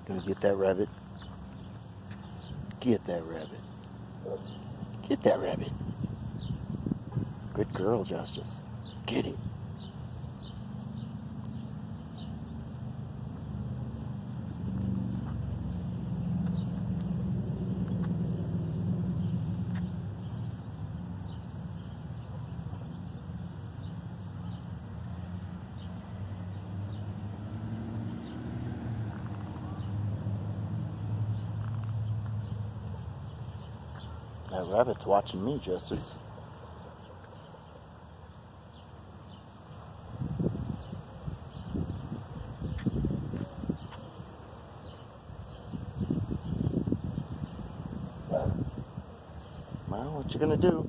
Gonna get that rabbit. Get that rabbit. Get that rabbit. Good girl, Justice. Get it. That rabbit's watching me, Justice. Well, what you gonna do?